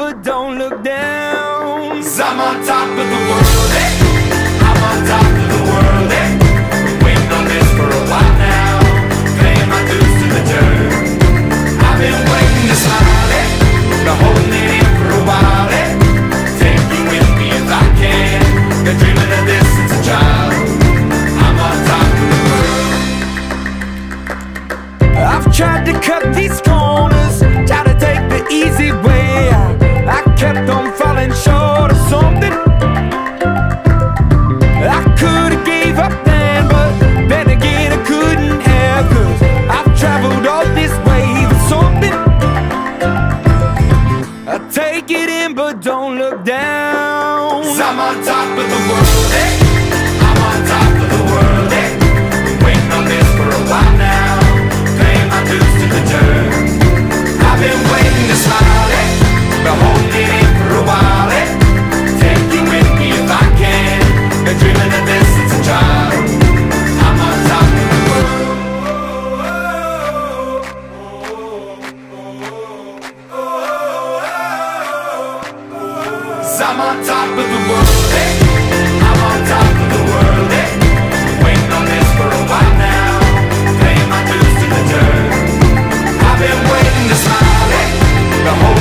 but don't look down. 'Cause I'm on top of the world, eh? I'm on top of the world, eh? Been waiting on this for a while now, paying my dues to the dirt. I've been waiting to smile, eh? Been holding it in for a while, eh? Take you with me if I can. Been dreaming of this since a child. I'm on top of the world. I've tried to cut these corners, try to take the easy way. I kept on falling short of something. I could've gave up then, but then again I couldn't have, 'cause I've traveled all this way for something. I take it in but don't look down. 'Cause I'm on top of the world, eh? I'm on top of the world, eh? Been waiting on this for a while now, paying my dues to the dirt. I've been waiting to smile, eh? Been holding it in for a while, eh? Take you with me if I can. Been dreaming of this since a child. I'm on top of the world. 'Cause I'm on top of the world, eh? I'm on top of the world, eh? Been waiting on this for a while now, paying my dues to the dirt. I've been waiting to smile, eh? Been holding